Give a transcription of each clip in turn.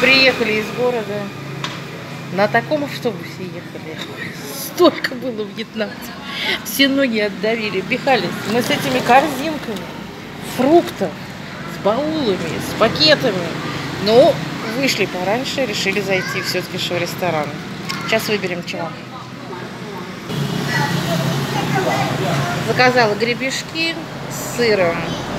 Приехали из города. На таком автобусе ехали. Столько было вьетнамцев. Все ноги отдавили, пихались. Мы с этими корзинками фруктов, с баулами, с пакетами. Но вышли пораньше, решили зайти все-таки в ресторан. Сейчас выберем чего. Заказала гребешки с сыром.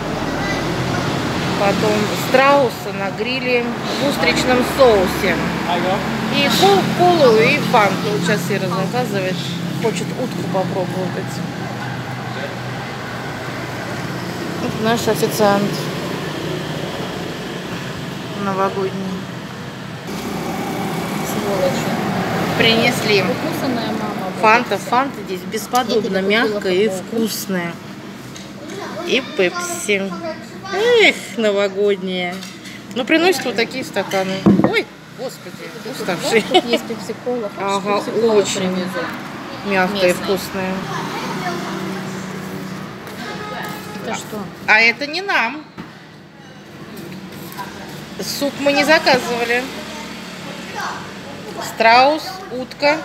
Потом страуса на гриле в устричном соусе. И колу и фанту. Сейчас Ира заказывает. Хочет утку попробовать. Вот наш официант. Новогодний. Сволочи. Принесли. Вкусная мама. Фанта здесь бесподобно мягкая и вкусная. И пепси. Эх, новогодняя. Ну, приносят вот такие стаканы. Ой, господи, уставшие. Тут есть пепси-кола. Ага, очень мягкая и вкусная. Это что? А это не нам. Суп мы не заказывали. Страус, утка.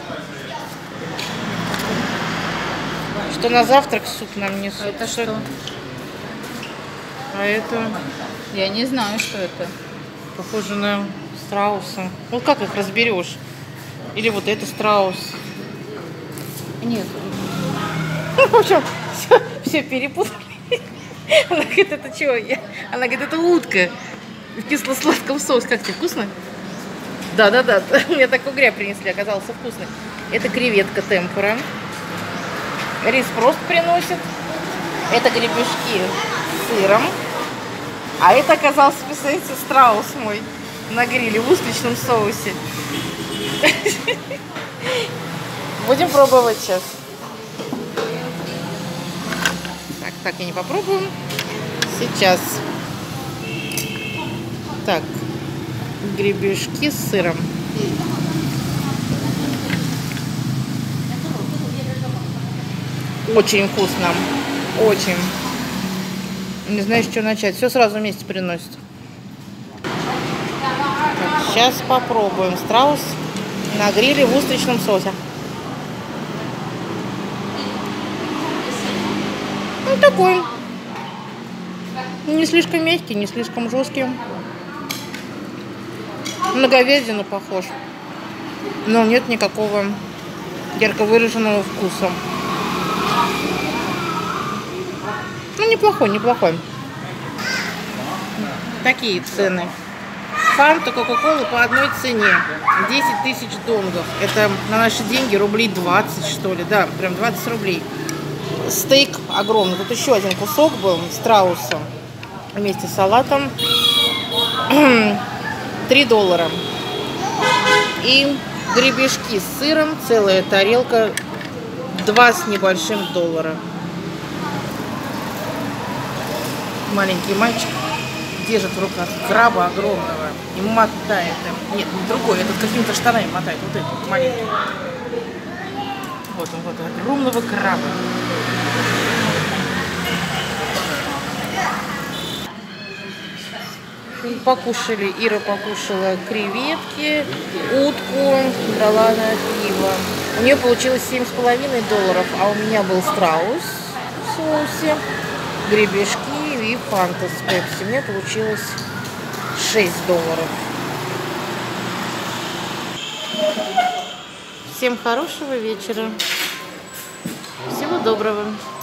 Что на завтрак суп нам несут. Это что? А это Я не знаю, что это. похоже на страуса. Ну как их разберешь? Или вот это страус. Нет. В общем, все перепутали. Она говорит, это что? Она говорит, это утка в кисло-сладком соусе. Как тебе, вкусно? Да. Мне так угря принесли, оказался вкусный. Это креветка темпура. Рис просто приносит. Это гребешки с сыром. А это оказался, представляете, страус мой на гриле в устричном соусе. Будем пробовать сейчас. Так и не попробуем. Сейчас. Так. Гребешки с сыром. Очень вкусно. Очень. Не знаю, с чего начать. Все сразу вместе приносят. Так, сейчас попробуем. Страус на гриле в устричном соусе. Ну, такой. Не слишком мягкий, не слишком жесткий. На говядину похож. Но нет никакого ярко выраженного вкуса. Ну, неплохой. Такие цены. Фанта, кока-кола по одной цене. 10 тысяч донгов. Это на наши деньги рублей 20, что ли. Да, прям 20 рублей. Стейк огромный. Тут еще один кусок был страуса вместе с салатом. $3. И гребешки с сыром. Целая тарелка. 2 с небольшим $. Маленький мальчик держит в руках краба огромного и мотает им. Нет, не другой, этот какими-то штанами мотает. Вот этот маленький. Вот он, огромного краба. Покушали, Ира покушала креветки, утку, брала на пиво. У нее получилось $7,5, а у меня был страус в соусе, гребешки и фанта с пепси. Мне получилось $6. Всем хорошего вечера. Всего доброго.